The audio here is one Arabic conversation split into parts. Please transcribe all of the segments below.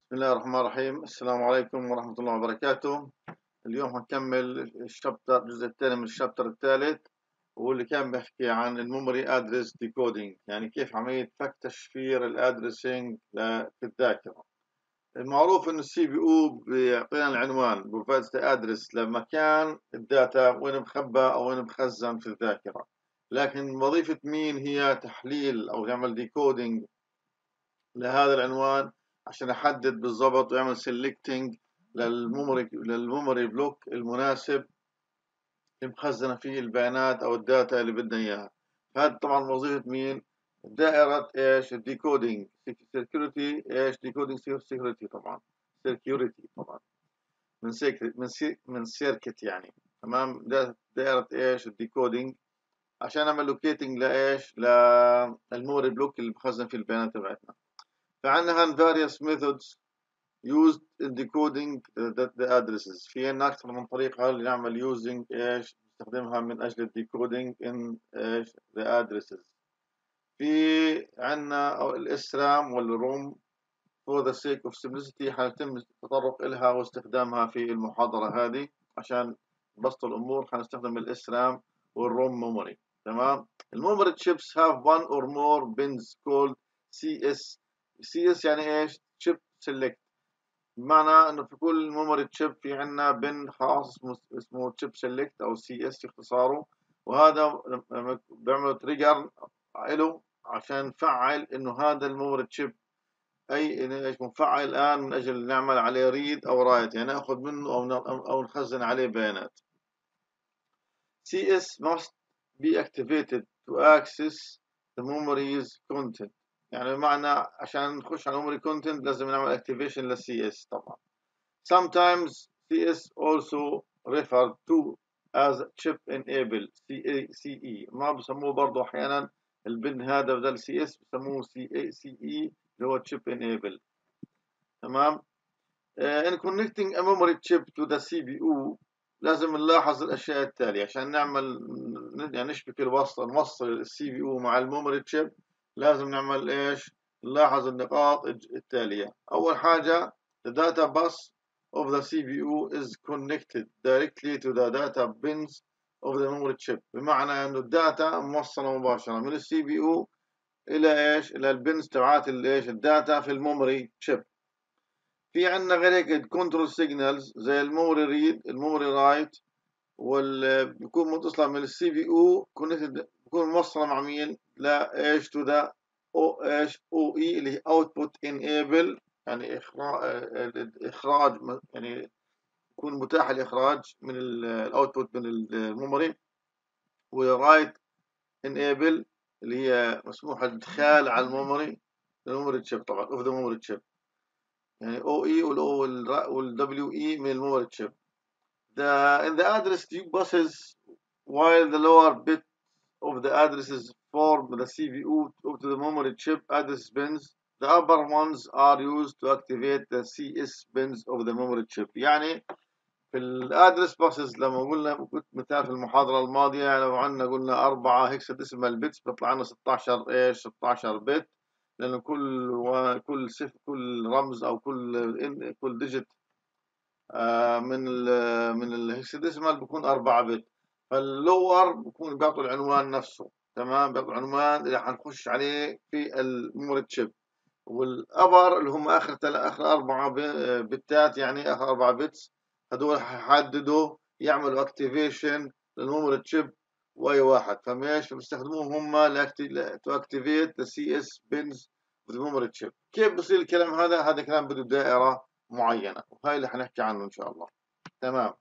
بسم الله الرحمن الرحيم. السلام عليكم ورحمة الله وبركاته. اليوم هنكمل الجزء الثاني من الشابتر الثالث، واللي كان بيحكي عن الميموري ادرس ديكودينج، يعني كيف عملية فك تشفير الادرسينج في الذاكرة. المعروف انه السي بي او بيعطينا العنوان بروفايدز ذا ادرس لمكان الداتا وين مخبى او وين مخزن في الذاكرة، لكن وظيفة مين هي تحليل او يعمل ديكودينج لهذا العنوان عشان احدد بالضبط واعمل سيلكتنج للميموري بلوك المناسب اللي مخزنه فيه البيانات او الداتا اللي بدنا اياها. هذا طبعا وظيفه مين؟ دائره ايش؟ الديكودينج سكيورتي. ايش ديكودينج سكيورتي؟ طبعا سكيورتي طبعا من سيركت من سيركت يعني. تمام. دائره ايش؟ الديكودينج عشان اعمل لوكيتنج لايش؟ للميموري بلوك اللي مخزن فيه البيانات تبعتنا. فعندنا various methods used in decoding the addresses. في عندنا أكثر من طريقة اللي نعمل using إيش نستخدمها من أجل الديكودينج in إيش the addresses. في عندنا الإسرام والروم. for the sake of simplicity حيتم التطرق إلها واستخدامها في المحاضرة هذه عشان بسط الأمور. حنستخدم الإسرام والروم memory. تمام. الميموري chips have one or more bins called CS. CS يعني إيش؟ chip select. بمعنى انه في كل ميموري تشيب في عندنا بن خاص اسمه تشيب سيلكت او سي اس اختصاره، وهذا بيعمل تريجر له عشان نفعل انه هذا الميموري تشيب ايش مفعل الان من اجل نعمل عليه ريد او رايت، يعني ناخذ منه او نخزن عليه بيانات. CS must be activated to access the memory's content. يعني بمعنى عشان نخش على memory content لازم نعمل activation للسي اس طبعا. Sometimes CS also referred to as chip enable CE. ما بسموه برضه احيانا البن هذا بدل CS بسموه CE اللي هو chip enable. تمام. in connecting a memory chip to the CPU لازم نلاحظ الاشياء التاليه عشان نعمل يعني نشبك الوصل، نوصل السي بي يو مع الميموري تشيب. لازم نعمل ايش؟ نلاحظ النقاط التاليه. اول حاجه the data bus of the CPU is connected directly to the data pins of the memory chip. بمعنى انه الداتا موصله مباشره من السي بي يو الى ايش؟ الى البنز تبعات الايش؟ الداتا في الميموري تشيب. في عندنا غير هيك الكنترول سيجنالز زي الميموري ريد، الميموري رايت، بيكون متصله من السي بي يو كونكتد، بيكون موصله مع مين؟ لا ايش؟ تو ذا او ايش؟ او اي اللي هي اوتبوت انيبل، يعني اخراج يعني يكون متاح الاخراج من الاوتبوت من الميموري. ورايت انيبل اللي هي مسموح الادخال على الميموري تشيب طبعا اوف ذا ميموري تشيب، يعني او اي والاو والدبليو اي من الميموري تشيب. In the address buses, while the lower bit of the addresses form the CPU to the memory chip address bins, the upper ones are used to activate the CS bins of the memory chip. يعني في الادرس باسز لما قلنا كنت مثال في المحاضرة الماضية، يعني لو عندنا قلنا 4 هكساديسيمال بيتس بيطلع لنا 16 ايش؟ 16 بت، لأن كل رمز أو كل ديجيت من الهكساديسمال بيكون 4 بت. فاللور بيكون بيعطوا العنوان نفسه. تمام. بيعطوا العنوان اللي حنخش عليه في الميموري تشيب. والابر اللي هم اخر 4 بتات، يعني اخر 4 بتس، هدول حيحددوا يعملوا اكتيفيشن للميموري تشيب واي واحد. فماشي بيستخدموهم هم تو اكتيفيت ذا سي اس بنز في الميموري تشيب. كيف بصير الكلام هذا؟ هذا كلام بده دائره معينه، وهي اللي حنحكي عنه ان شاء الله. تمام.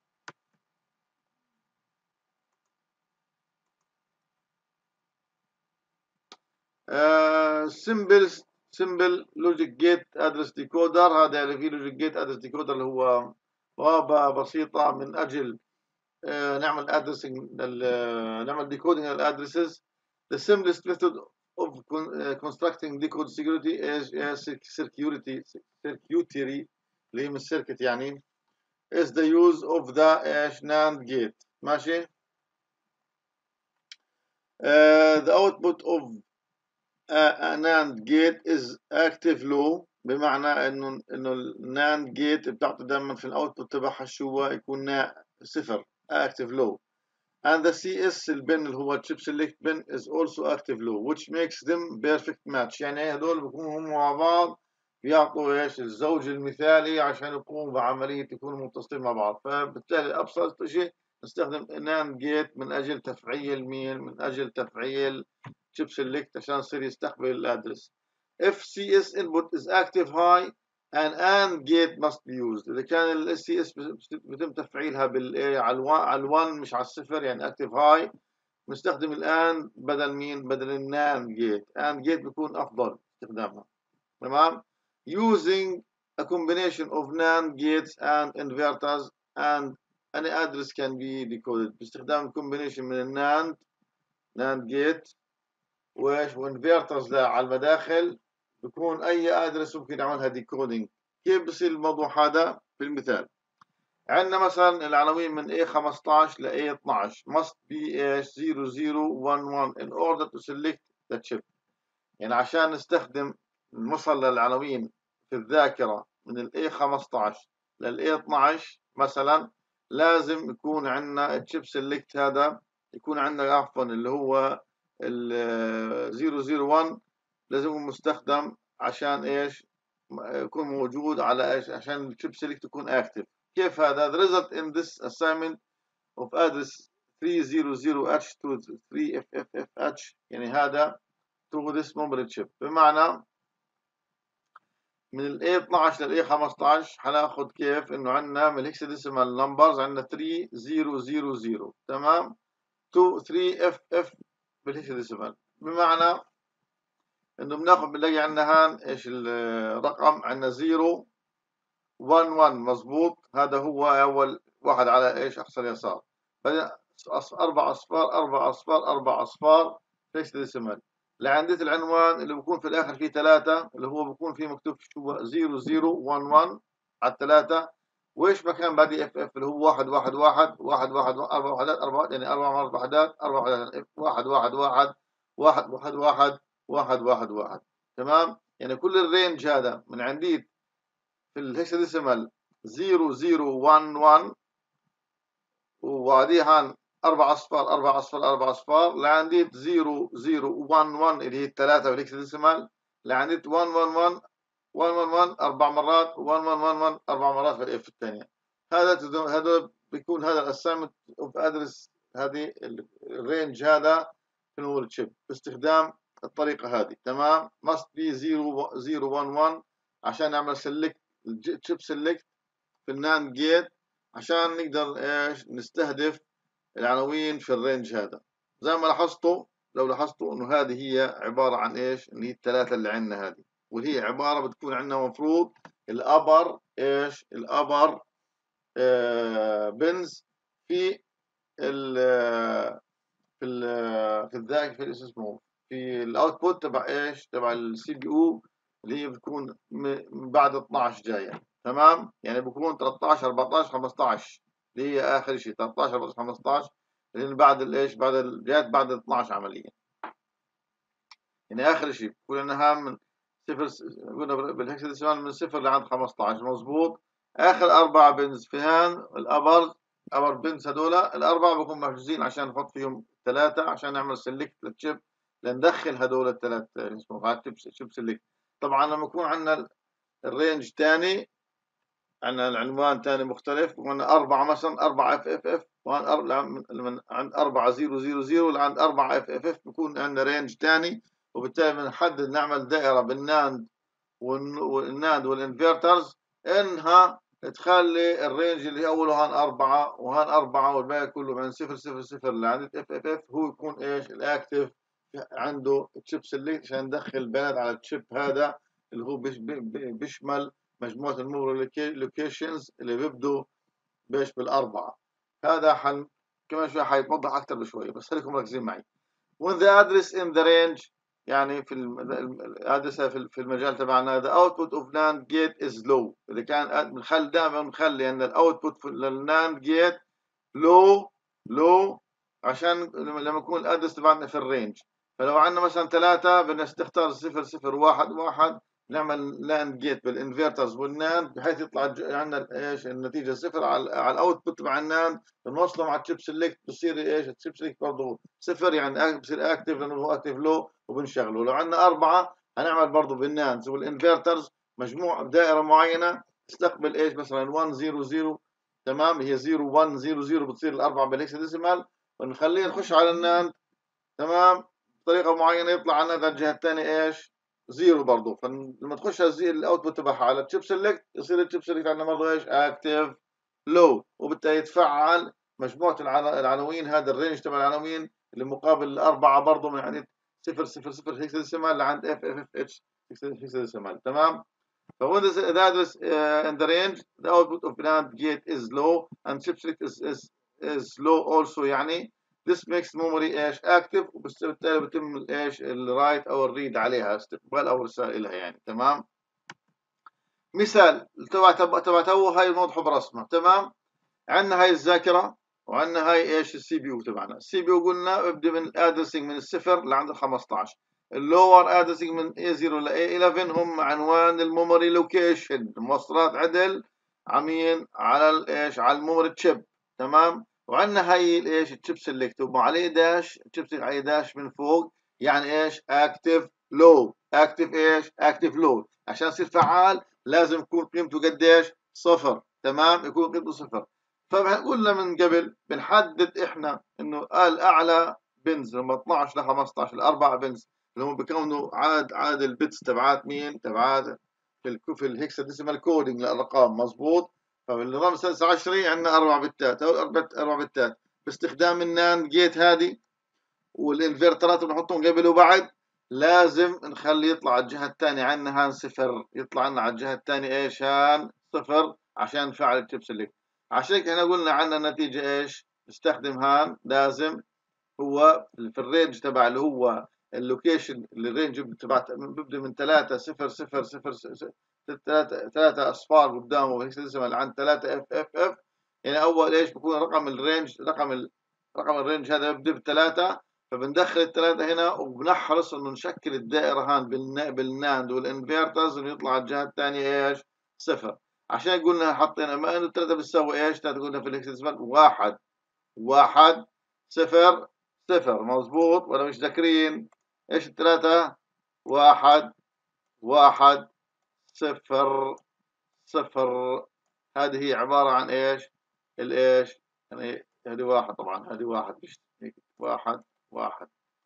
سمبل لوجيك جيت ادرس ديكودر. هذا اللي فيه لوجيك جيت ادرس ديكودر اللي هو بوابه بسيطه من اجل نعمل ادرسنج، نعمل ديكودنج للادرسز. The simplest method of constructing decode security is circuitry اللي هي من السيركت يعني is the use of the NAND gate. ماشي. The output of a NAND gate is active low بمعنى انه الناند جيت بتعطي دائما في الاوتبوت تبعها شو هو يكون صفر active low. And the CS البن اللي هو chip select bin is also active low which makes them perfect match. يعني هدول بيكونوا هم مع بعض بيعطوا ايش الزوج المثالي عشان يقوموا بعملية يكونوا متصلين مع بعض. فبالتالي أبسط شيء نستخدم NAND gate من أجل تفعيل مين؟ من أجل تفعيل chip select عشان يصير يستقبل الأدرس. If CS input is active high an AND gate must be used. إذا كان ال SCS بيتم تفعيلها على ال1 مش على الصفر يعني active high بنستخدم الآن بدل مين؟ بدل الناند جيت. AND gate بيكون أفضل استخدامها. تمام؟ Using a combination of NAND gates and inverters and any address can be decoded. باستخدام combination من الناند NAND gate وايش وانفرترز على المداخل بيكون اي ادرس ممكن يعملها ديكودينج. كيف بصير الموضوع هذا؟ في المثال عندنا مثلا العناوين من A15 ل A12 must be 0011 in order to select the chip. يعني عشان نستخدم نوصل للعناوين في الذاكرة من ال A15 لل A12 مثلا لازم يكون عندنا الشيب سيلكت هذا يكون عندنا عفوا اللي هو ال 001 لازم يكون مستخدم عشان ايش؟ يكون موجود على ايش؟ عشان الشيب سيلكت يكون اكتف. كيف هذا؟ The result in this assignment of address 300H to 3FFFH يعني هذا to this memory chip. بمعنى من ال A12 لل A15 هناخد كيف انه عندنا من الهكساديسيمال نمبرز عندنا 3000 تمام to 3FF بالهكساديسيمال. بمعنى انه بنلاقي عندنا هان ايش الرقم عندنا 0 1 1 مظبوط هذا هو اول واحد على ايش اقصى اليسار. بعدين اربع اصفار اربع اصفار اربع اصفار هكساديسيمال لعندة العنوان اللي بكون في الاخر فيه 3 اللي هو بكون فيه مكتوب شو 0011 على الثلاثة وايش مكان بعد اف اف اللي هو 1 1 1 1 1 4 وحدات 4 يعني 4 وحدات 4 وحدات 1 1 1 1 1 1 1 1 1 تمام. يعني كل الرينج هذا من عندي في الهكساديسيمال 0011 وبعديها اربع اصفار اربع اصفار اربع اصفار لعندي 0011 اللي هي الثلاثه بالهكساديسيمال لعندي 111 111 اربع مرات 1111 اربع مرات في الاف الثانيه. هذا بيكون هذا الاسايمنت اوف ادرس هذه الرينج هذا في الميموري تشيب باستخدام الطريقه هذه تمام. must be 0011 عشان نعمل سيلكت الشيب سيلكت في الناند جيت عشان نقدر ايش نستهدف العناوين في الرينج هذا. زي ما لاحظتوا لو لاحظتوا انه هذه هي عباره عن ايش؟ اللي هي الثلاثه اللي عندنا هذه واللي هي عباره بتكون عندنا مفروض الابر ايش؟ الابر بنز في ال في ال في الذاك في اسمه في الاوتبوت تبع ايش؟ تبع السي بي يو اللي هي بتكون بعد 12 جايه تمام. يعني بكون 13 14 15 اللي هي اخر شيء 13 14 15 اللي بعد الايش؟ بعد جات بعد 12 عمليا يعني اخر شيء بكون انها من صفر قلنا بالهكساديسيمال من صفر لعند 15 مظبوط. اخر اربع بنز فيهان ابر بنز هذول الاربعه بكون محجوزين عشان نحط فيهم ثلاثه عشان نعمل سيلكت للشيب لندخل هذول الثلاث اسمه شيب سيلكت. طبعا لما يكون عندنا الرينج ثاني عندنا العنوان ثاني مختلف قلنا أربعة مثلا 4 اف اف اف من عند 4 0 0 0 لعند 4 اف اف اف بكون عندنا رينج ثاني وبالتالي بنحدد نعمل دائرة بالناند والناند والانفرترز انها تخلي الرينج اللي اوله هان 4 وهان 4 والباقي كله من 0 0 0 لعند اف اف اف هو يكون ايش الاكتف عنده تشيب سيلكت عشان ندخل البيانات على التشيب هذا اللي هو بيشمل مجموعة الميموري لوكيشنز اللي بيبدوا بايش بالأربعة. هذا كمان شوي حيتوضح أكثر بشوية بس خليكم مركزين معي. when the address in the range يعني في الادرس في المجال تبعنا the output of NAND gate is low. إذا كان بنخلي دائما بنخلي أن الأوتبوت للNAND gate low عشان لما يكون الادرس تبعنا في الرينج. فلو عندنا مثلا ثلاثة بدنا نختار 0 0 1 1 نعمل لاند جيت بالانفرترز والناند بحيث يطلع عندنا ايش النتيجه صفر على الاوتبوت تبع الناند، بنوصله مع الشيب سيلكت بصير ايش الشيب سيلكت برضه صفر، يعني بصير اكتف لانه هو اكتف لو وبنشغله. لو عندنا اربعه هنعمل برضه بالناندز والانفرترز مجموع دائره معينه تستقبل ايش مثلا 1 0 0، تمام، هي 0 1 0 0 بتصير الاربعه بالهكساديسيمال، ونخليه نخش على الناند، تمام، بطريقه معينه يطلع عنا الجهه الثانيه ايش زيرو برضه. فلما تخش الاوتبوت تبعها على الشيب سيلكت يصير الشيب سيلكت عندنا برضه ايش اكتف لو، وبالتالي يتفعل مجموعه العناوين، هذا الرينج تبع العناوين اللي مقابل الاربعه برضه من عند 0 0 0 هكساديسيمال لعند اف اف اف اتش هكساديسيمال، تمام. فوين the address in the range the output of NAND gate is low and chip select is low also، يعني this makes memory ايش active، وبالتالي بيتم ايش الرايت او الريد عليها، استقبال او ارسال لها يعني، تمام. مثال تبع تو هاي واضحه برسمه، تمام. عندنا هاي الذاكره وعندنا هاي ايش السي بي يو تبعنا. السي بي يو قلنا ابدا من الادرسنج من الصفر لعند ال 15. اللور ادرسنج من A0 ل A11 هم عنوان الميموري لوكيشن، موصلات عدل عمين على الايش على الميموري تشيب، تمام. وعندنا هاي الايش التشيب سيلكت وعليه داش، التشيب سيلكت عليه داش من فوق، يعني ايش اكتف لو، اكتف ايش اكتف لو. عشان يصير فعال لازم يكون قيمته قديش صفر، تمام، يكون قيمته صفر. فقلنا من قبل بنحدد احنا انه الاعلى بنز لما 12 ل 15 الاربع بنز اللي هم بيكونوا عدد البيتس تبعات مين تبعات في الهكساديسيمال كودينج للارقام، مظبوط. فالنظام السادس عشري عندنا اربع بتات او اربع بتات باستخدام الناند جيت هذه والانفرترات اللي بنحطهم قبل وبعد، لازم نخلي يطلع على الجهه الثانيه عندنا هان صفر، يطلع لنا على الجهه الثانيه ايش هان صفر عشان نفعل التشيب سيلكت. عشان هيك احنا قلنا عندنا نتيجه ايش نستخدم هان، لازم هو في الرينج تبع اللي هو اللوكيشن، الرينج تبع بيبدا من 3 0 0 0 3 اصفار قدامه هيكساديسيمال عند 3 اف اف اف، يعني اول ايش بكون رقم الرينج رقم الرينج هذا بيبدا بثلاثه، فبندخل الثلاثه هنا وبنحرص انه نشكل الدائره هان بالناند والانفيرترز انه يطلع على الجهه الثانيه ايش صفر. عشان قلنا حطينا ما انه الثلاثه بتساوي ايش، ثلاثه قلنا في الهكساديسيمال واحد واحد صفر صفر، مظبوط ولا مش ذاكرين؟ ايش الثلاثة؟ واحد واحد صفر صفر، هذه هي عبارة عن ايش؟ الايش؟ يعني هذه واحد، طبعا هذه واحد مش هيك، واحد واحد.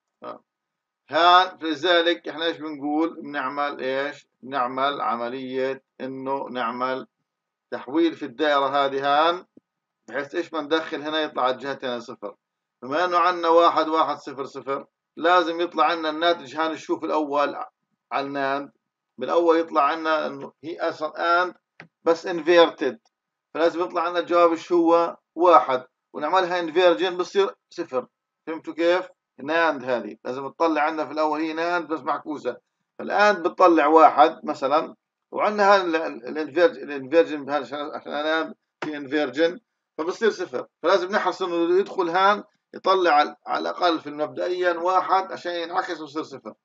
لذلك احنا ايش بنقول؟ بنعمل ايش؟ بنعمل عملية انه نعمل تحويل في الدائرة هذه هان، بحيث ايش ما ندخل هنا يطلع على الجهتين صفر. بما انه عندنا واحد واحد صفر صفر، لازم يطلع عندنا الناتج هان نشوف الاول على الناند، بالاول يطلع عندنا انه هي اصلا اند بس انفيرتد، فلازم يطلع عندنا الجواب شو هو واحد، ونعملها انفيرجن بصير صفر. فهمتوا كيف؟ ناند هذه لازم تطلع عندنا في الاول هي ناند بس معكوسه، فالان بتطلع واحد مثلا، وعندنا هذا الانفيرجن عشان ناند في انفيرجن فبصير صفر، فلازم نحرص انه يدخل هان يطلع على الاقل في المبدئيا واحد عشان ينعكس ويصير صفر.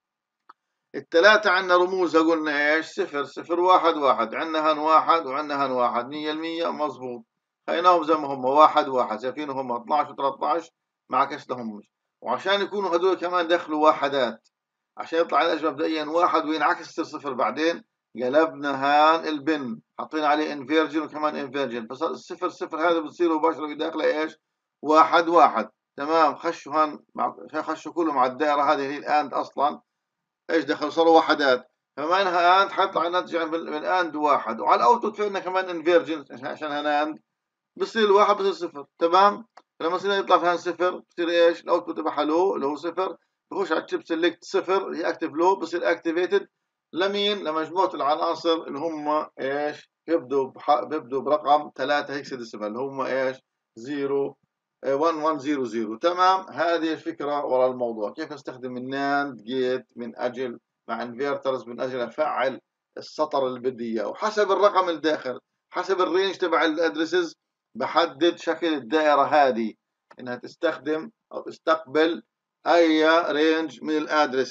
الثلاثة عندنا رموزها قلنا ايش؟ صفر صفر واحد واحد، عندنا هان واحد وعندنا هان واحد 100% مظبوط، خليناهم زي ما هم واحد واحد، شايفين هم 12 و13 ما عكس لهم. وعشان يكونوا هذول كمان دخلوا واحدات عشان يطلع الأجر مبدئيا واحد وينعكس يصير صفر بعدين، قلبنا هان البن حطينا عليه انفيرجن وكمان انفيرجن، فصار الصفر صفر هذا بتصير مباشرة بداخله ايش؟ واحد واحد، تمام. خشوا هان خشوا كلهم على الدائرة هذه هي الاند اصلا ايش دخل صاروا وحدات، فما انها اند حيطلع الناتج من اند واحد، وعلى الاوتبوت في عندنا كمان انفيرجن عشان هنا اند بصير الواحد بصير صفر، تمام. لما يصير يطلع في هان صفر بصير ايش؟ الاوتبوت تبعها لو اللي هو صفر، بخش على الشيب سيلكت صفر هي اكتف لو بصير اكتيفيتد لمين؟ لمجموعة العناصر اللي هم ايش؟ بيبدوا برقم 3 هيكساديسيمال اللي هم ايش؟ 0 1100، تمام. هذه الفكرة وراء الموضوع، كيف نستخدم الناند جيت من أجل مع انفرترز من أجل أفعل السطر اللي بدي إياه، وحسب الرقم الداخل حسب الرينج تبع الأدرسز بحدد شكل الدائرة هذه إنها تستخدم أو تستقبل أي رينج من الأدرسز.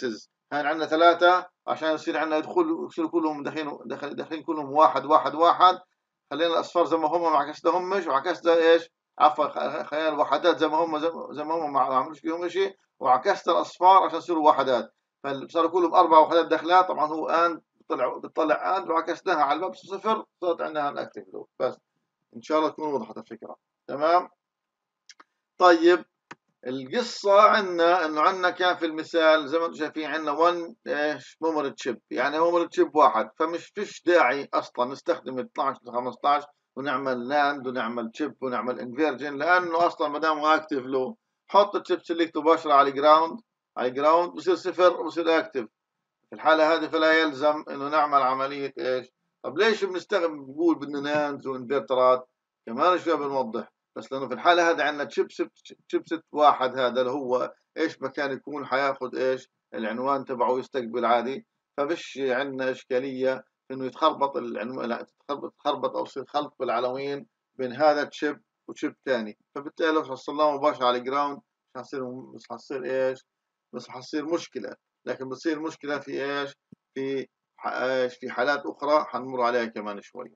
هان عندنا 3 عشان يصير عندنا يصيروا كلهم داخلين كلهم واحد واحد واحد. خلينا الأصفار زي ما هم ما عكسناهمش، وعكسنا إيش؟ عفوا، خلينا الوحدات زي ما هم زي ما هم ما عملوش فيهم شيء، وعكسنا الأصفار عشان يصيروا وحدات. فصاروا كلهم 4 وحدات داخلات. طبعا هو آن بتطلع آن، وعكسناها على الباب صفر، صارت عندنا هان أكتف لوب. بس إن شاء الله تكون وضحت الفكرة. تمام. طيب القصة عندنا انه عندنا كان في المثال زي ما انتم شايفين عندنا 1 ايش ميموري تشيب، يعني ميموري تشيب واحد. فمش فيش داعي اصلا نستخدم 12 ل 15 ونعمل لاند ونعمل تشيب ونعمل انفيرجن، لانه اصلا ما دام اكتف له حط التشيب سيلكت مباشرة على الجراوند، على الجراوند بصير صفر وبصير اكتف. في الحالة هذه فلا يلزم انه نعمل عملية ايش. طب ليش بنستخدم بنقول بدنا ناندز وانفرترات؟ كمان شوي بنوضح. بس لانه في الحالة هذه عندنا تشيبست واحد، هذا اللي هو ايش مكان يكون حياخد ايش العنوان تبعه يستقبل عادي. ففيش عندنا اشكالية انه يتخربط العنوان، لا تتخربط او يصير خلط بالعناوين بين هذا تشيب وتشيب ثاني. فبالتالي لو وصلناه مباشرة على الجراوند مش حصير ايش، بس حصير مشكلة. لكن بتصير مشكلة في ايش؟ في ايش، في حالات اخرى حنمر عليها كمان شوي.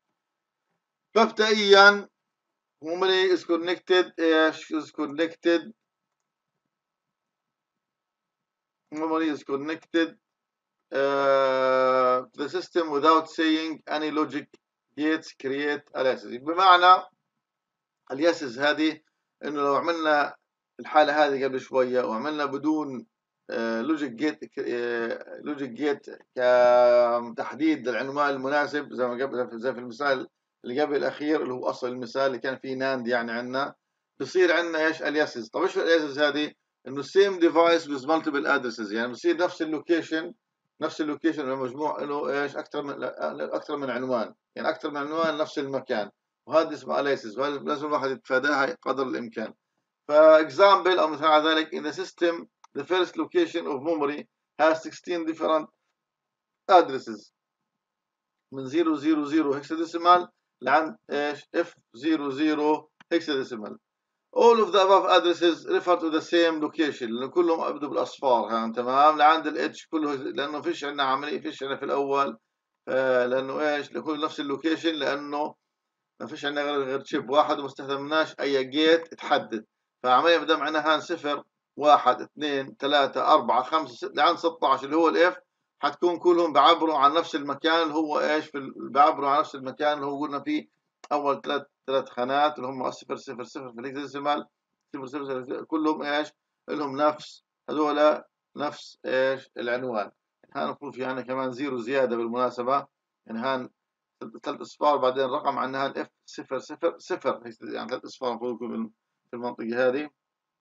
مبدئيا memory is connected ايش is connected memory is connected to the system without saying any logic gates create aliases. بمعنى الياسز هذه انه لو عملنا الحالة هذه قبل شوية وعملنا بدون لوجيك جيت كتحديد العنوان المناسب زي ما قبل، زي في المثال اللي قبل الاخير اللي هو اصل المثال اللي كان فيه ناند يعني عندنا، بصير عندنا ايش الياسز. طب ايش الياسز هذه؟ انه سيم ديفايس with multiple addresses، يعني بصير نفس اللوكيشن، نفس اللوكيشن المجموع له ايش اكثر من عنوان، يعني اكثر من عنوان نفس المكان. وهذا اسمه الياسز، وهذا لازم الواحد يتفاداها قدر الامكان. فاكزامبل او مثال على ذلك in the system the first location of memory has 16 different addresses من 000 hexadecimal لعند ايش F00 hexadecimal. all of the above addresses refer to the same location لأن كلهم أبدوا بالأصفار. ها تمام. لعند ال H كله، لأنه فيش عندنا عملية، فيش عندنا في الأول لأنه ايش لكل نفس اللوكيشن، لأنه ما فيش عندنا غير تشيب واحد وما استخدمناش أي جيت تحدد. فعمليا ما دام عندنا هان 0 1 2 3 4 5 6 لعند 16 اللي هو الاف، حتكون كلهم بعبروا عن نفس المكان اللي هو ايش بعبروا عن نفس المكان اللي هو قلنا فيه اول ثلاث خانات اللي هم 0 0 0 في الهكساديسيمال 0 0 0 كلهم ايش لهم نفس هذول نفس ايش العنوان. هان المفروض في عندنا كمان زيرو زياده بالمناسبه، يعني هان 3 اصفار بعدين رقم عنها الاف 0 0 0، يعني 3 اصفار المفروض يكون في المنطقه هذه،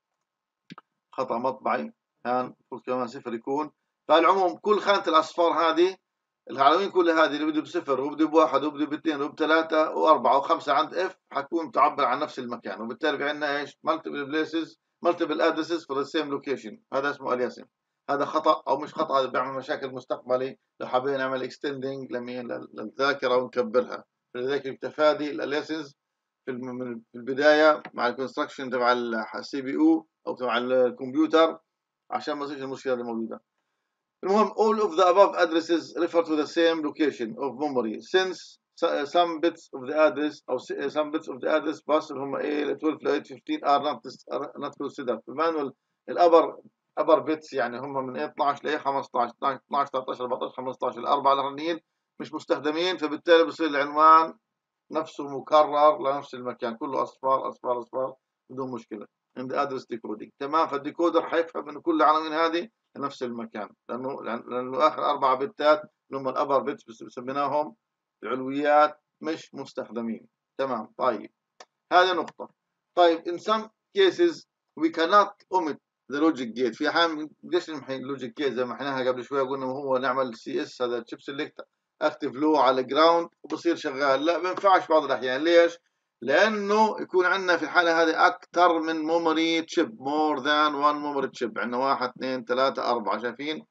خطا مطبعي. هان المفروض كمان 0 يكون. فالعموم كل خانه الاصفار هذه العناوين كلها هذه اللي بده بصفر وبده بواحد وبده باثنين وبثلاثه واربعه وخمسه عند اف حتكون تعبر عن نفس المكان، وبالتالي في عندنا ايش مالتيبل بليسز مالتيبل ادرسز فور ذا سيم لوكيشن. هذا اسمه الياسين. هذا خطا او مش خطا، هذا بيعمل مشاكل مستقبلي لو حابين نعمل اكستندنج للذاكره ونكبرها. فلذلك التفادي الالياسنز في البدايه مع الكونستراكشن تبع السي بي يو او تبع الكمبيوتر عشان ما تصيرش المشكله اللي موجوده. المهم all of the above addresses refer to the same location of memory since some bits of the address أو some bits of the address bus اللي هم ايه 12 ل 15 are not considered. بما انه الابر bits يعني هم من 12 ل 15 12 13 14 15 الاربعه الاخرانيين مش مستخدمين، فبالتالي بصير العنوان نفسه مكرر لنفس المكان كله اصفار اصفار اصفار بدون مشكله عند ادرس ديكودينج. تمام. فالديكودر حيفهم انه كل العناوين هذه نفس المكان، لانه اخر 4 بتات اللي هم الابر بيتس بسميناهم العلويات مش مستخدمين. تمام. طيب هذه نقطه. طيب in some cases we cannot omit the logic gate. في احيان ليش نمحي اللوجيك جيت زي ما محناها قبل شويه قلنا هو نعمل سي اس هذا تشيب سيلكت اكتف لو على جراوند وبصير شغال. لا ما ينفعش بعض الاحيان. ليش؟ لانه يكون عندنا في الحاله هذه اكثر من ميموري تشيب، مور ذان وان ميموري تشيب. عندنا 1 2 3 4 شايفين.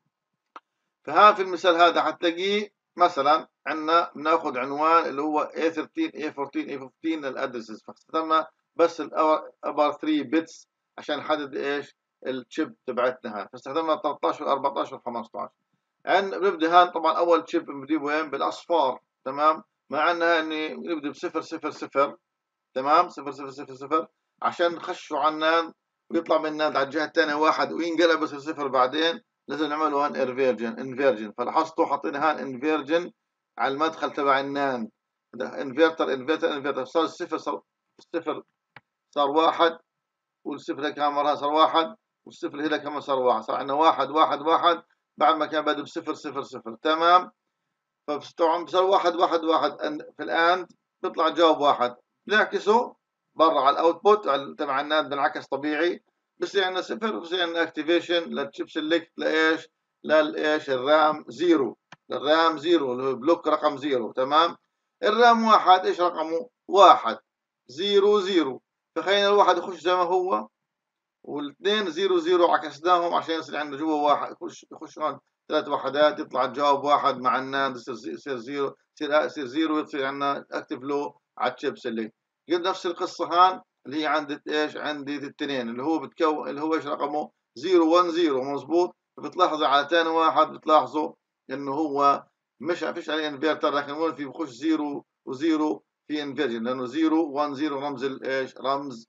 فها في المثال هذا حتلاقيه مثلا عندنا بناخذ عنوان اللي هو A13 A14 A15 للادرسز، فاستخدمنا بس الابر 3 بيتس عشان نحدد ايش الشيب تبعتنا هاي، فاستخدمنا 13 و14 و15. بنبدا هان طبعا اول شيب بنبدي وين؟ بالاصفار، تمام؟ مع انها اني نبدا بصفر صفر صفر، تمام؟ صفر صفر صفر صفر عشان نخشوا على الناند ويطلع من الناند على الجهه الثانيه واحد وينقلب بصير صفر بعدين، لازم نعمل هان انفيرجن. فلاحظتوا حطينا هان انفيرجن على المدخل تبع الناند، انفرتر صار الصفر، صار الصفر صار واحد، والصفر هيك مرة صار واحد، والصفر هنا كمان صار واحد، صار عندنا واحد واحد واحد بعد ما كان بادئ بصفر صفر صفر، تمام؟ فطبعا بصير واحد واحد واحد في الاند بيطلع جواب واحد، بنعكسه برا على الاوتبوت تبع الناند بنعكس طبيعي، بصير عندنا صفر، بصير عندنا اكتيفيشن للتشيب سيلكت لايش؟ للايش؟ الرام زيرو، للرام زيرو اللي هو بلوك رقم زيرو، تمام؟ الرام واحد ايش رقمه؟ واحد زيرو زيرو، فخلينا الواحد يخش زي ما هو، والاثنين زيرو زيرو عكسناهم عشان يصير عندنا جوا واحد، يخش هون ثلاث وحدات يطلع الجواب واحد، مع الناند يصير زيرو، يصير زيرو، يصير عندنا اكتف لو على الشيب سيلكت. نفس القصه هان اللي هي عند ايش؟ عندي الاثنين اللي هو بتكون اللي هو ايش رقمه؟ 010 مضبوط. بتلاحظوا على ثاني واحد بتلاحظوا انه هو مش فيش عليه انفرتر، لكن وين في بخش زيرو وزيرو في انفرجن، لانه 010 رمز الايش؟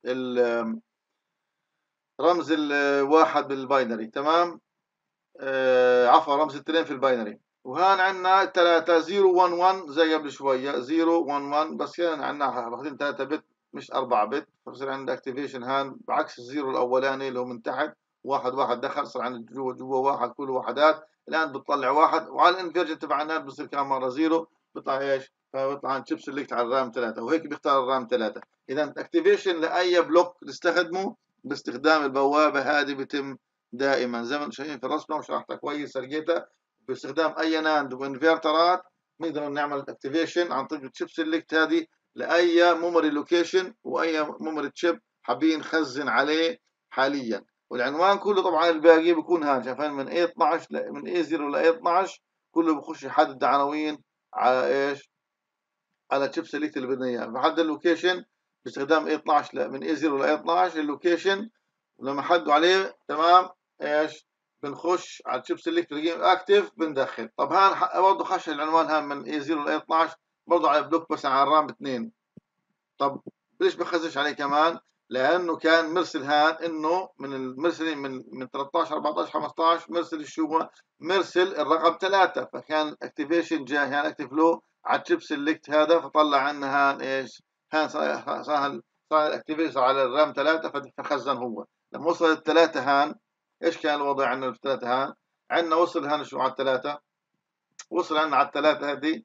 رمز الواحد بالباينري، تمام؟ عفوا رمز الاثنين في الباينري. وهان عندنا 3 0 1 1 زي قبل شويه 0 1 1، بس كان عندنا واخدين 3 بت مش 4 بت، فبصير عندنا اكتيفيشن هان بعكس الزيرو الاولاني اللي هو من تحت، واحد واحد دخل صار عندنا جوا واحد، كله وحدات، الان بتطلع واحد، وعلى الانفرجن تبع النات بصير كم مره زيرو، بيطلع ايش؟ فبيطلع عن شيب سيلكت على الرام 3، وهيك بيختار الرام 3. اذا اكتيفيشن لاي بلوك نستخدمه باستخدام البوابه هذه بيتم دائما زي ما انتم شايفين في الرسمه، وشرحتها كويس سرقيتها، باستخدام اي ناند وانفرترات نقدر نعمل اكتيفيشن عن طريق الشيب سيلكت هذه لاي ميموري لوكيشن واي ميموري تشيب حابين نخزن عليه حاليا. والعنوان كله طبعا الباقي بيكون هان شايفين من A12 من A0 ل A12 كله بخش يحدد عناوين على ايش؟ على تشيب سيلكت اللي بدنا اياه. بحدد اللوكيشن باستخدام A12 من A0 ل A12 اللوكيشن، ولما حدوا عليه تمام ايش؟ بنخش على الشيب سيلكت بنلاقيه اكتف بندخل. طب هان برضه خش العنوان هان من A0 ل A12 برضه على بلوك بس على الرام 2. طب ليش بخزش عليه كمان؟ لانه كان مرسل هان انه من المرسلين من 13 14 15 مرسل شو؟ مرسل الرقم 3، فكان اكتيفيشن جاي هان اكتف له على الشيب سيلكت هذا، فطلع عنا هان ايش؟ هان صار الاكتيفيشن على الرام 3 فخزن هو. لما وصل الثلاثه هان ايش كان الوضع عندنا في الثلاثه هان؟ عندنا وصل هان شو على الثلاثه؟ وصل عندنا على الثلاثه هذه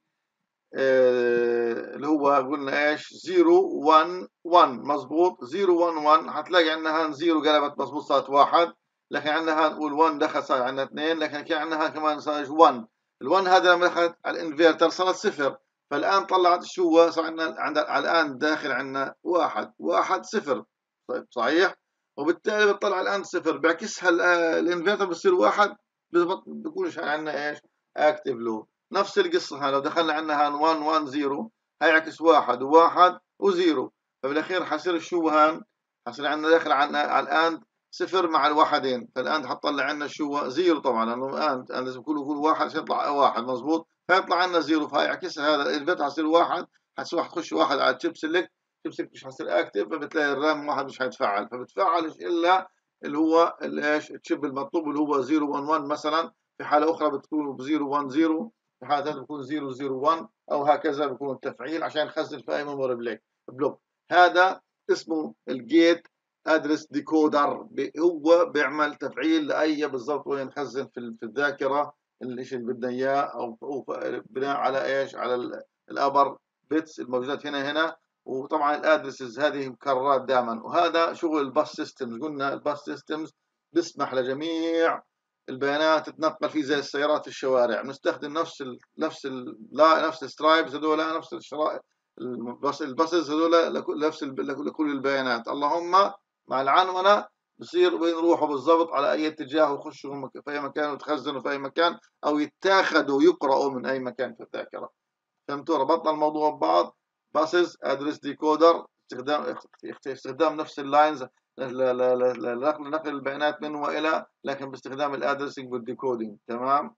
اللي هو قلنا ايش؟ 0 1 1 مظبوط. 0 1 1 هتلاقي عندنا هان 0 قلبت مظبوط صارت 1، لكن عندنا هان نقول 1 دخل صار عندنا 2، لكن كان عندنا هان كمان صار 1. ال1 هذا لما دخلت على الانفرتر صارت 0، فالان طلعت شو هو؟ صار عندنا الان داخل عندنا 1 1 0. طيب صحيح؟ وبالتالي بتطلع الان 0 بيعكسها الانفرتر بصير 1، بيكون عندنا ايش؟ اكتف لو. نفس القصة لو دخلنا عندنا هان 1 1 0 هيعكس 1 و1 و0، فبالاخير حصير شو هان؟ حصير عندنا داخل عندنا الان 0 مع الواحدين، فالان حتطلع عندنا شو؟ 0 طبعا، لانه الان لازم يكون 1 عشان يطلع 1 مظبوط، فيطلع عندنا 0، فهيعكس هذا البيت حصير 1، حتخش 1 على الشيب سيلكت، الشيب سيلكت مش حصير اكتف، فبتلاقي الرام 1 مش حيتفعل، فبتفعلش الا اللي هو ايش؟ الشيب المطلوب اللي هو 0 1 1 مثلا، في حالة أخرى بتكون ب 0 1 0، في حالة ثانية بيكون 001 أو هكذا بيكون التفعيل عشان نخزن في أي ميموري بلوك. هذا اسمه الجيت ادرس ديكودر، هو بيعمل تفعيل لأي بالضبط وين نخزن في الذاكرة الشيء اللي بدنا إياه، أو بناء على إيش؟ على الأبر بيتس الموجودات هنا. وطبعا الادرسز هذه مكررات دائما، وهذا شغل الباس سيستمز. قلنا الباس سيستمز بيسمح لجميع البيانات تتنقل فيه زي السيارات في الشوارع، بنستخدم نفس السترايبز هذول، نفس الباصز هذول لكل البيانات، اللهم مع العنونة بصير وين يروحوا بالضبط على اي اتجاه ويخشوا في اي مكان ويتخزنوا في اي مكان، او يتاخذوا يقرأوا من اي مكان في الذاكرة. فهمتوا؟ ربطنا الموضوع ببعض. باسز ادرس ديكودر استخدام نفس اللاينز لنقل البيانات من والى، لكن باستخدام الادرسنج والديكودينج. تمام.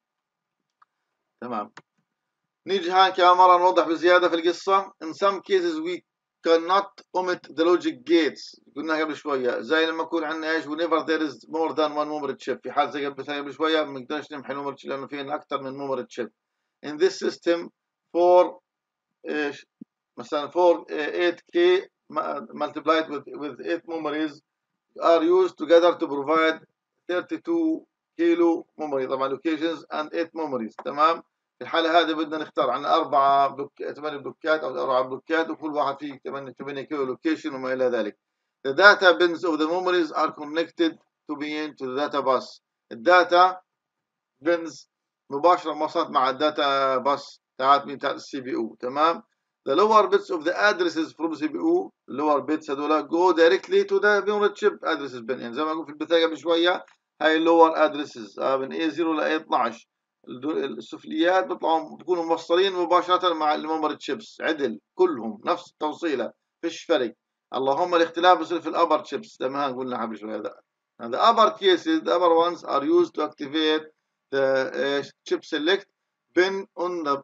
تمام. نيجي هاي كمان مرة نوضح بزيادة في القصة. in some cases we cannot omit the logic gates. قلنا قبل شوية زي لما يكون عندنا ايش whenever there is more than one memory chip. في حال زي قبل شوية ما نقدرش نمحي memory chip لأنه في أكثر من memory chip. in this system for ايش مثلا for 8K multiplied with 8 memories are used together to provide 32 كيلو memory طبعا locations and 8 memories. تمام. في الحالة هذه بدنا نختار عندنا 8 بلوكات أو 4 بلوكات، وكل واحد فيه 8 كيلو لوكيشن وما إلى ذلك. The data bins of the memories are connected to the data bus. الداتا بنز مباشرة موصلت مع الداتا بس تاعت السي بي يو. تمام. The lower bits of the addresses from CPU lower bits هذول go directly to the memory chip addresses bin. يعني زي ما قلت في البداية قبل شوية هاي lower addresses من A0 ل A12 السفليات بيكونوا موصلين مباشرة مع الميموري تشيبس عدل كلهم نفس التوصيلة فيش فرق. اللهم الاختلاف بيصير في الأبر تشيبس زي ما قلنا قبل شوية. The upper cases, the upper ones are used to activate the chip select pin on the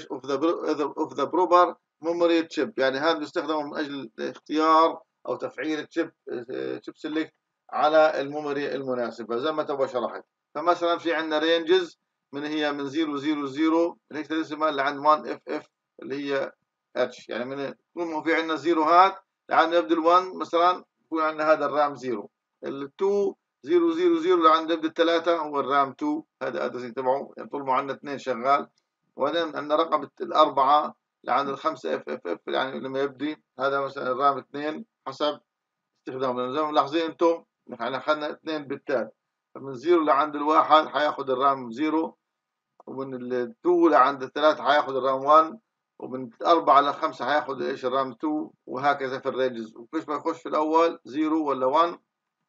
of the proper memory chip. يعني هذا بيستخدم من أجل اختيار أو تفعيل chip select على الميموري المناسبة زي ما تبغى شرحت. فمثلا في عندنا رينجز هي من 000 الهكساديسيمال لعند 1 اف اف اللي هي اتش، يعني من يكون في عندنا زيروهات لعند نبدا ال1 مثلا يكون عندنا هذا الرام 0، ال2 000 لعند نبدا الثلاثه هو الرام 2 هذا ادرسنج تبعه، يعني طول ما عندنا اثنين شغال. وبعدين عندنا رقم الاربعه لعند الخمسه اف اف اف يعني لما يبدي هذا مثلا الرام 2 حسب استخدامه. زي ما ملاحظين انتم احنا اخذنا اثنين بتات، فمن 0 لعند الواحد حياخذ الرام 0، ومن ال2 لعند ال3 حياخذ الرام 1، ومن 4 ل 5 حياخذ ايش الرام 2، وهكذا في الرينجز. وفيش ما يخش في الاول 0 ولا 1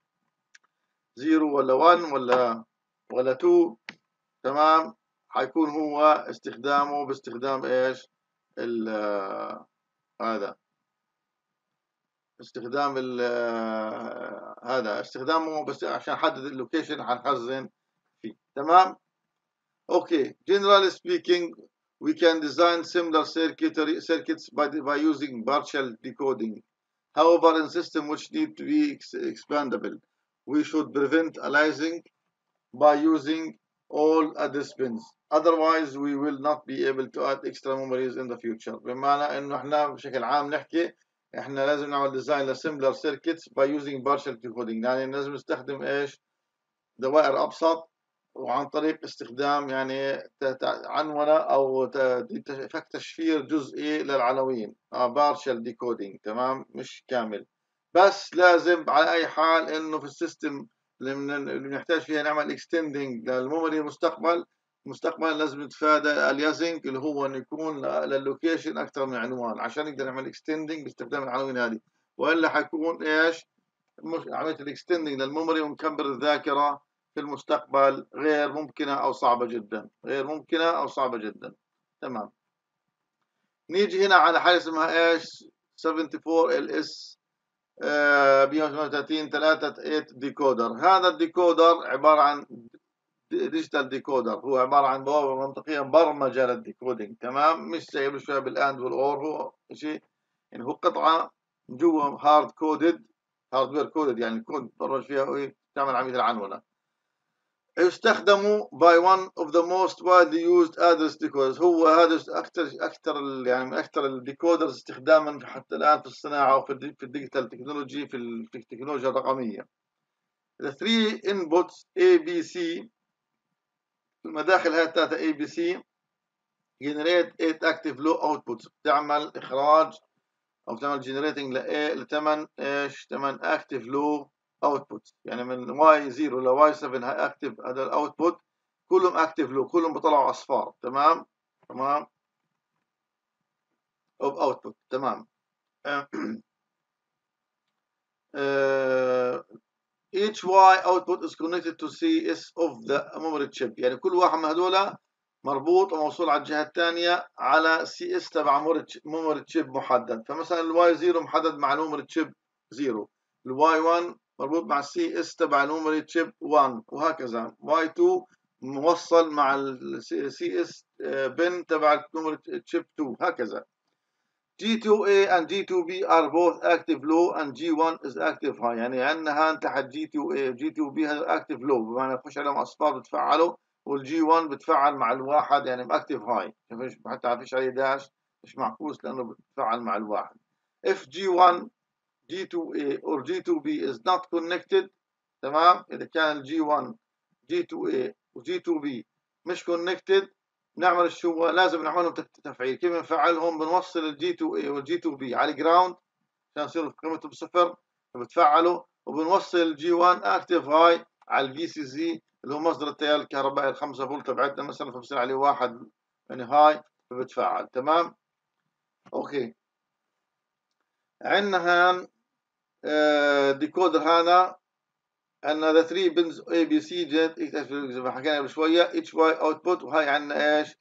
0 ولا 1 ولا 2. تمام. حيكون هو استخدامه باستخدام ايش هذا استخدام هذا استخدامه بس عشان احدد اللوكيشن حنخزن فيه. تمام. Okay, generally speaking, we can design similar circuits by using partial decoding. However, in systems which need to be expandable, we should prevent aliasing by using all address bins. Otherwise, we will not be able to add extra memories in the future. بمعنى إنه إحنا بشكل عام نحكي إحنا لازم نعمل ديزاين لسيميلر circuits by using partial decoding، يعني لازم نستخدم إيش دوائر أبسط وعن طريق استخدام يعني عنونة أو فك تشفير جزئي للعناوين partial decoding. تمام. مش كامل، بس لازم على أي حال إنه في السيستم اللي بنحتاج فيها نعمل اكستندنج للميموري مستقبلا لازم نتفادى اليازنج اللي هو انه يكون للوكيشن اكثر من عنوان عشان نقدر نعمل اكستندنج باستخدام العناوين هذه، والا حيكون ايش عمليه الاكستندنج للميموري ونكبر الذاكره في المستقبل غير ممكنه او صعبه جدا، غير ممكنه او صعبه جدا. تمام. نيجي هنا على حاجه اسمها ايش 74 ال اس 138 3 ديكودر. هذا الديكودر عباره عن ديجيتال ديكودر، هو عباره عن بوابه منطقيه مبرمجه للديكودينج. تمام. مش زي قبل شويه بالاند والاور، هو شيء يعني هو قطعه جوا هاردوير كودد يعني كود مبرمج فيها تعمل عمليه العنونه. يستخدموا by one of the most widely used address decoders. هو هذا اكثر يعني من اكثر الديكودرز استخداما حتى الان في الصناعه وفي الديجيتال تكنولوجي في التكنولوجيا الرقميه. The three inputs ABC المداخل هاي الثلاثه ABC generate 8 active low outputs، تعمل اخراج او تعمل generating ل8 ايش 8 active low outputs، يعني من Y0 ل Y7 هاي active هذا الاوتبوت كلهم active low كلهم بيطلعوا اصفار. تمام. تمام. of output. تمام. each Y output is connected to CS of the memory chip، يعني كل واحد من هذول مربوط وموصول على الجهة الثانية على CS تبع memory chip محدد. فمثلا الواي 0 محدد مع الميموري chip 0، الواي 1 مربوط مع السي اس تبع الميموري تشيب 1، وهكذا واي 2 موصل مع السي اس بن تبع الميموري تشيب 2، هكذا. G2A and G2B are both active low and G1 is active high. يعني عندنا هان تحت G2A و G2B هذا active low، بمعنى يخش عليهم اصفار بتفعلوا، والجي 1 بتفعل مع الواحد يعني active high، حتى فيش عليه داش، مش معكوس لانه بتفعل مع الواحد. If G1 G2A or G2B is not connected، تمام، اذا كان الجي 1 G2A و G2B مش connected، نعمل شو لازم نعملهم تفعيل. كيف بنفعلهم؟ بنوصل الجي 2 A والجي 2 B على الجراوند عشان يصيروا قيمتهم صفر، بتفعلوا، وبنوصل الجي 1 اكتف هاي على الفي سي زي اللي هو مصدر التيار الكهربائي ال 5 فولت تبعتنا مثلا، فبصير عليه واحد يعني هاي، فبتفعل. تمام، اوكي. عندنا هان ديكودر هذا ان ذا 3 بنز اي بي سي جت زي ما حكينا قبل شويه اتش واي اوتبوت، وهي عندنا ايش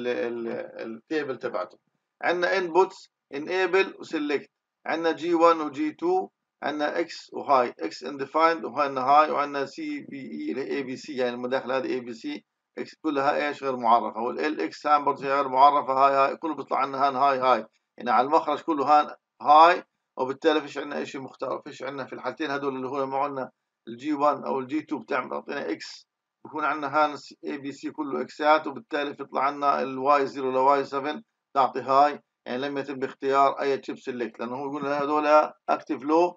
التيبل تبعته. عندنا انبوتس انيبل وسلكت، عندنا جي 1 وجي 2، عندنا اكس وهاي، اكس انديفايند وهنا هاي، وعندنا سي بي اي اللي اي بي سي يعني المداخله هذه اي بي سي اكس كلها ايش غير معرفه، والال اكس هان برضه غير معرفه، هاي كله بيطلع عندنا هان هاي يعني على المخرج كله هان هاي، وبالتالي فيش عندنا شيء مختار، فيش عندنا في الحالتين هذول اللي هو معنا الجي 1 او الجي 2 بتعمل تعطينا اكس، بكون عندنا هان اي بي سي كله اكسات، وبالتالي بيطلع عندنا الواي 0 لواي 7 تعطي هاي، يعني لم يتم باختيار اي تشيب سيلكت، لانه هو يقول هذول اكتف لو،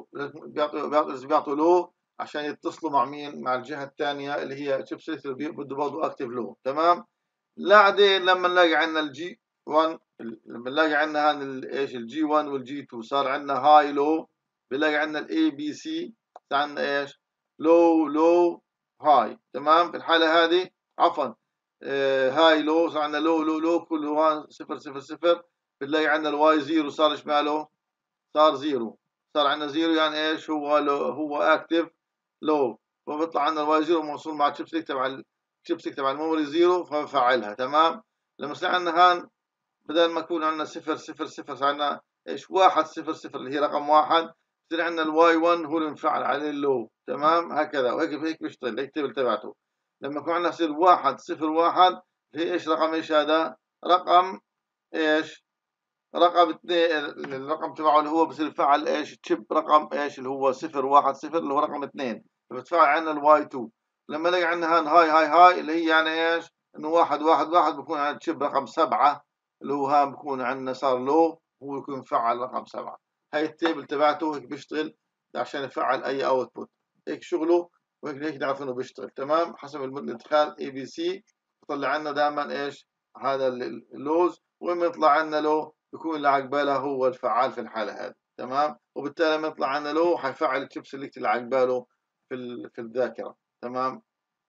بيعطوا لو عشان يتصلوا مع مين؟ مع الجهه الثانيه اللي هي تشيب سيلكت اللي بده برضه اكتف لو. تمام، بعدين لما نلاقي عندنا الجي 1، لما نلاقي عندنا هان ايش الجي 1 والجي 2 صار عندنا هاي لو، بنلاقي عندنا الاي بي سي عندنا ايش؟ لو هاي. تمام، في الحاله هذه عفوا هاي لو، صار عندنا لو كله 0 0 0، بنلاقي عندنا الواي 0 صار ايش ماله؟ صار 0، صار عندنا 0 يعني ايش هو اكتف لو، فبيطلع عندنا الواي 0 موصول مع الشيب سيلكت تبع الشيب سيلكت تبع الميموري 0، فبفعلها. تمام، لما يصير عندنا هان بدل ما يكون عندنا 0 0 0 صار عندنا ايش؟ 1 0 0 اللي هي رقم 1، بصير عندنا الواي 1 هو اللي منفعل عليه اللو. تمام، هكذا، وهيك بيشتغل، هيك التيبل تبعته. لما يكون عندنا يصير 1 0 1 هي ايش رقم ايش هذا؟ رقم ايش؟ رقم 2، الرقم تبعه اللي هو بصير يفعل ايش؟ تشيب رقم ايش اللي هو 0 1 0 اللي هو رقم 2، فبتفعل عندنا الواي 2. لما نلاقي عندنا هان هاي اللي هي يعني ايش؟ انه 1 1 1 بكون عندنا تشيب رقم 7 اللي هو هان بكون عندنا صار لو، هو يكون مفعل رقم 7. هاي التيبل تبعته هيك بيشتغل عشان يفعل اي اوتبوت، هيك شغله، وهيك نعرف انه بيشتغل. تمام، حسب الادخال اي بي سي بطلع لنا دائما ايش؟ هذا اللوز، وين ما يطلع عندنا لو بيكون اللي عقبالها هو الفعال في الحاله هذه. تمام، وبالتالي لما يطلع عندنا لو حيفعل الشيب سيلكت اللي عقباله في الذاكره. تمام،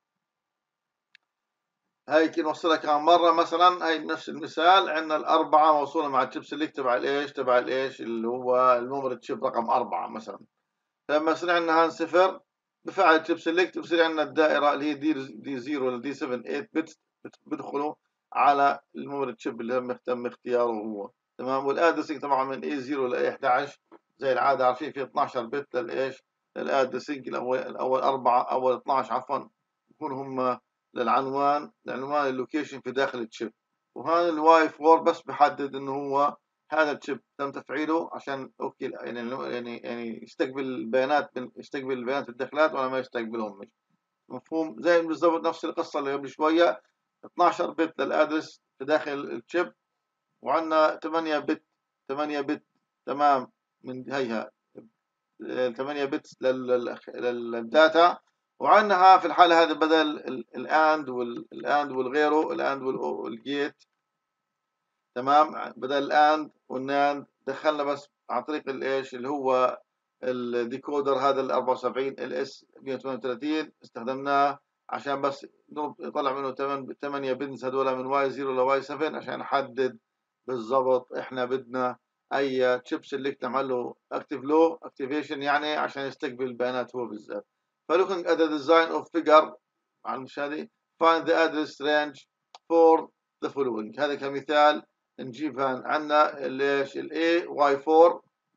هيك نوصلها كمان مره، مثلا هي نفس المثال، عندنا الاربعه موصوله مع الشيب سيلكت تبع الايش اللي هو الميموري تشيب رقم 4 مثلا. لما يصير عندنا هان صفر بفعل الشيب سيلكت، بصير عندنا الدائره اللي هي دي 0 ولا دي 7 8 بت بيدخلوا على الميموري تشيب اللي هم تم اختياره هو. تمام، والادرسنج طبعا من اي 0 ل اي 11 زي العاده، عارفين في 12 بت للايش؟ للادرسنج، الاول 4 اول 12 عفوا بكون هم للعنوان اللوكيشن في داخل التشيب. وهذا الواي 4 بس بحدد انه هو هذا الشيب تم تفعيله عشان اوكي، يعني يستقبل البيانات الداخلات ولا ما يستقبلهم، مش مفهوم؟ زي بالضبط نفس القصه اللي قبل شويه، 12 بت للادرس في داخل الشيب، وعندنا 8 بت 8 بت. تمام، من هيها 8 بت للداتا، وعندها في الحاله هذه بدل الاند والغيره الاند والجيت. تمام، بدل الاند والناند دخلنا بس عن طريق الايش اللي هو الديكودر هذا ال 74 ال اس 138 استخدمناه عشان بس يطلع منه 8 بنز هذول من واي 0 لواي 7 عشان نحدد بالضبط احنا بدنا اي تشيب سيلكت نعمل له اكتيف لو اكتيفيشن، يعني عشان يستقبل البيانات هو بالذات. فلوكينج at the design of figure على المشاهدة find the address range for the following. هذا كمثال نجيب عندنا ليش الاي واي 4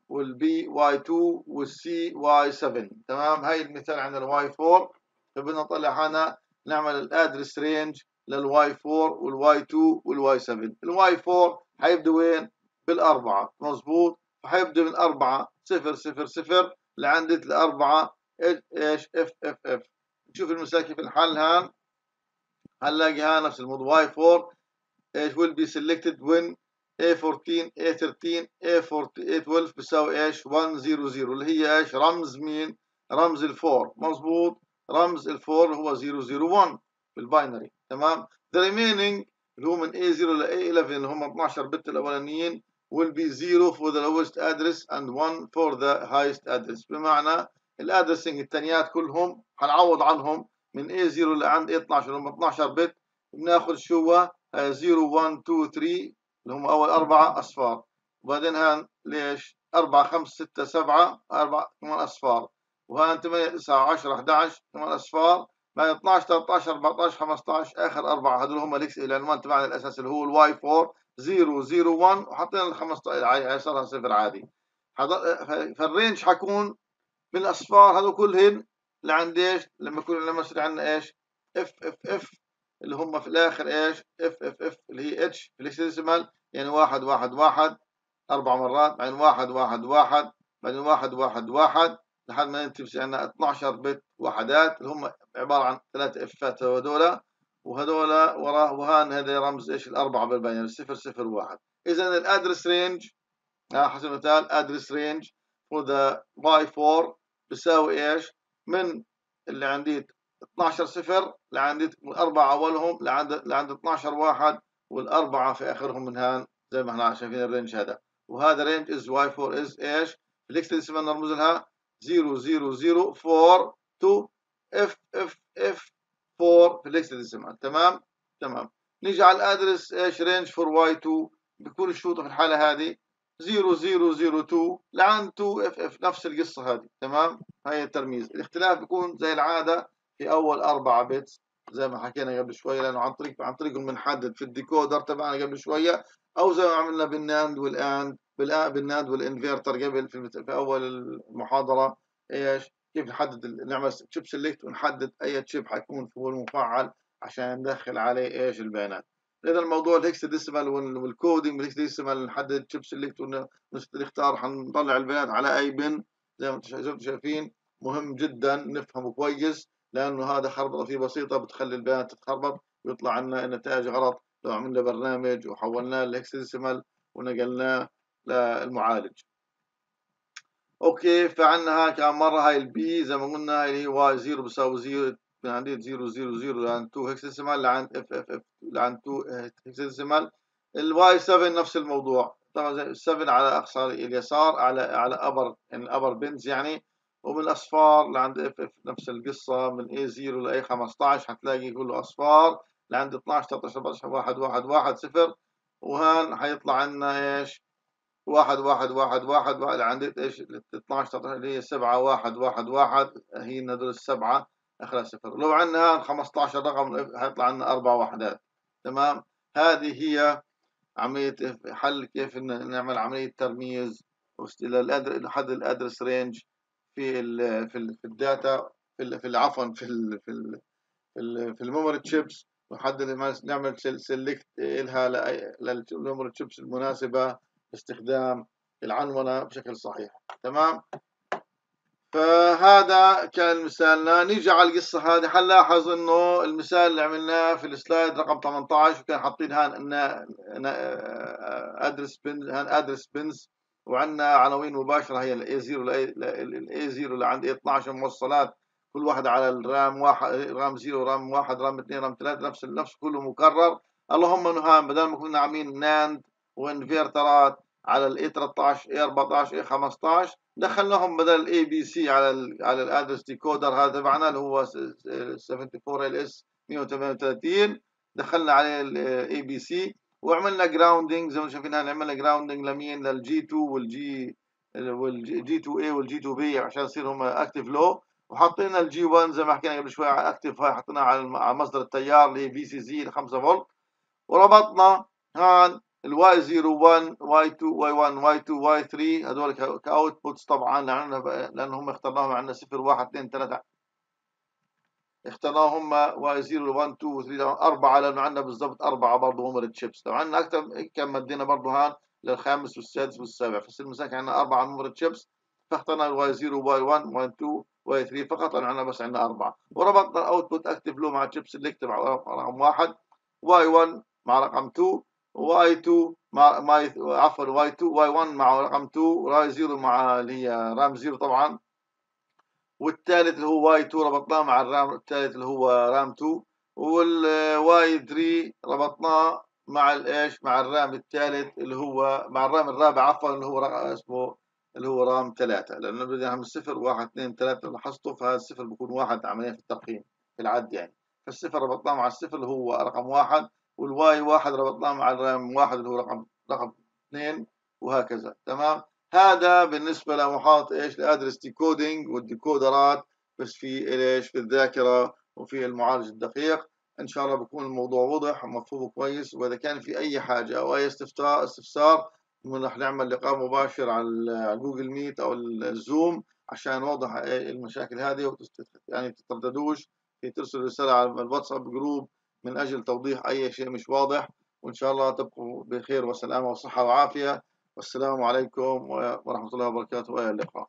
والبي واي 2 والسي واي 7. تمام. هاي المثال عندنا الواي 4. فبدنا نطلع هنا نعمل الادرس رينج للواي 4 والواي 2 والواي 7. الواي 4 حيبدا وين؟ بالاربعه. مظبوط. فحيبدا من 4 0 0 0 لعند الاربعه ايش اف اف اف. نشوف المثال كيف الحل. هان هنلاقي ها نفس الموضوع. واي 4 ايش will be selected when A14 A13 A12 بيساوي ايش 100 اللي هي ايش رمز مين؟ رمز الفور. مظبوط. رمز الفور هو 001 بالباينري. تمام. the remaining اللي هو من A0 ل A11 اللي هم 12 بت الاولانيين will be 0 for the lowest address and 1 for the highest address. بمعنى الادرسنج الثانيات كلهم هنعوض عنهم من A0 لعند A12 اللي هم 12 بت. بناخذ شو هو 0 1 2 3 اللي هم اول 4 اصفار. وبعدين هان ليش 4 5 6 7 4 8 اصفار. وهان 8 9 10 11 8 اصفار. بعدين 12 13 14 15 اخر 4. هذول هم العنوان تبعنا الاساسي اللي هو الواي 4 0 0 1 وحطينا ال 15 صارها صفر عادي. فالرينج حكون بالاصفار هذول كلهن لعند ايش؟ لما يصير عندنا ايش؟ اف اف اف اللي هم في الاخر ايش؟ اف اف اف اللي هي اتش في الاكسديسيمال. يعني 1 1 1 4 مرات. بعدين 1 1 1 بعدين 1 1 1 لحد ما تمشي عندنا 12 بت وحدات اللي هم عباره عن 3 افات هذول. وهذول وراه وهان هذا رمز ايش؟ الاربعه بالباينري 0 0 1. اذا الادرس رينج حسب المثال ادرس رينج فور ذا باي 4 بيساوي ايش؟ من اللي عندي 12 صفر لعند الاربعه اولهم لعند 12 واحد والاربعه في اخرهم من هان زي ما احنا شايفين الرينج هذا. وهذا رينج از واي 4 از ايش؟ الاكسديسيمال نرمز لها 0 0 0 4 2 اف اف اف 4 في الاكسديسيمال. تمام. تمام. نيجي على الادرس ايش؟ رينج فور واي 2 بيكون الشوطه في الحاله هذه 0002 لعند 2 اف اف. نفس القصه هذه. تمام. هاي الترميز. الاختلاف بيكون زي العاده في اول 4 بيتس زي ما حكينا قبل شويه لانه عن طريقهم بنحدد في الديكودر تبعنا قبل شويه او زي ما عملنا بالناند والاند بالناند والانفرتر قبل في اول المحاضره ايش كيف نحدد نعمل تشيب سيلكت ونحدد اي تشيب حيكون هو المفعل عشان ندخل عليه ايش البيانات. اذا الموضوع الهكساديسيمال والكودينج بالهكساديسيمال نحدد تشيب سيلكت ونختار حنطلع البيانات على اي بن زي ما انتم شايفين. مهم جدا نفهمه كويس لانه هذا خربطه فيه بسيطه بتخلي البيانات تتخربط ويطلع عنا النتائج غلط لو عملنا برنامج وحولناه لهكساديسيمال ونقلناه للمعالج. اوكي. فعندنا هاي كمان مره هاي البي زي ما قلنا هاي اللي هي واي 0 بيساوي 0 من عندي 0 0 0 لعند 2 هكساديسيمال لعند اف اف اف لعند 2 هكساديسيمال. الواي 7 نفس الموضوع طبعا 7 على اقصى اليسار على ابر يعني الابر بنز يعني. ومن الاصفار لعند اف اف نفس القصه من اي 0 لاي 15 حتلاقي كله اصفار لعند 12 13 14 1 1 1 0. وهان حيطلع عندنا ايش؟ 1 1 1 1 1 عندي ايش 12 13 اللي هي 7 1 1 1 هي هذول السبعه اخرها صفر. لو عندنا 15 رقم حيطلع عندنا 4 وحدات. تمام. هذه هي عمليه حل كيف نعمل عمليه ترميز لحد الادرس رينج في الداتا في عفوا في الميموري تشيبس. ونحدد نعمل سيلكت لها للميموري تشيبس المناسبه باستخدام العنونة بشكل صحيح. تمام. فهذا كان مثالنا. نيجي على القصة هذه حنلاحظ انه المثال اللي عملناه في السلايد رقم 18 وكان حاطين هان ادرس بنز هان ادرس بنز وعندنا عناوين مباشرة هي الاي 0 الاي 0 اللي عند 12 موصلات كل واحدة على الرام 1 رام 0 رام 1 رام 2 رام 3 نفس كله مكرر. اللهم انه هان بدل ما كنا عاملين ناند وانفرترات على الاي 13 اي 14 اي 15 دخلناهم بدل الاي بي سي على الادرس ديكودر هذا تبعنا اللي هو 74 ال اس 138. دخلنا عليه الاي بي سي وعملنا جراوندنج زي ما شايفين هنا. عملنا جراوندنج لمين؟ للجي 2 والجي 2 اي والجي 2 بي عشان يصير هم اكتف لو. وحطينا الجي 1 زي ما حكينا قبل شوي على اكتف هاي حطيناها على مصدر التيار اللي هي في سي زي 5 فولت. وربطنا هان الواي 0 1 واي 2 واي 1 واي 2 واي 3 هذول كاوتبوتس طبعا لان هم اخترناهم عندنا 0 1 2 3 اخترناهم واي 0 1 2 3 4 لانه عندنا بالضبط 4 برضه هم التشيبس. طبعا عندنا اكثر كان مدينا برضه هان للخامس والسادس والسابع، فصير مساك عندنا 4 نمر تشيبس، فاخترنا الواي 0 واي 1 واي 2 واي 3 فقط لانه عندنا بس عندنا 4، وربطنا الاوتبوت اكتف له مع التشيبس سيلكت مع رقم 1، واي 1 مع رقم 2، واي 2 عفوا واي 2 واي 1 مع رقم 2، واي 0 مع اللي هي رام 0 طبعا، والثالث اللي هو واي 2 ربطناه مع الرام الثالث اللي هو رام 2، والواي 3 ربطناه مع الايش مع الرام الثالث اللي هو مع الرام الرابع عفوا اللي هو اسمه اللي هو رام 3، لانه بدنا نعمل 0 1 2 3 لاحظتوا، فهذا الصفر بيكون واحد عمليا في الترقيم في العد يعني، فالصفر ربطناه مع الصفر اللي هو رقم 1، والواي 1 ربطناه مع الرام 1 اللي هو رقم 2، وهكذا. تمام. هذا بالنسبة لمحاضرة ايش لادرس ديكودينج والديكودرات، بس في ايش في الذاكرة وفي المعالج الدقيق. ان شاء الله بكون الموضوع واضح ومفهوم كويس، واذا كان في اي حاجة او اي استفسار رح نعمل لقاء مباشر على جوجل ميت او الزوم عشان نوضح المشاكل هذه، يعني تترددوش في ترسل رسالة على الواتساب جروب من اجل توضيح اي شيء مش واضح. وان شاء الله تبقوا بخير وسلامة وصحة وعافية، والسلام عليكم ورحمة الله وبركاته، وإلى اللقاء.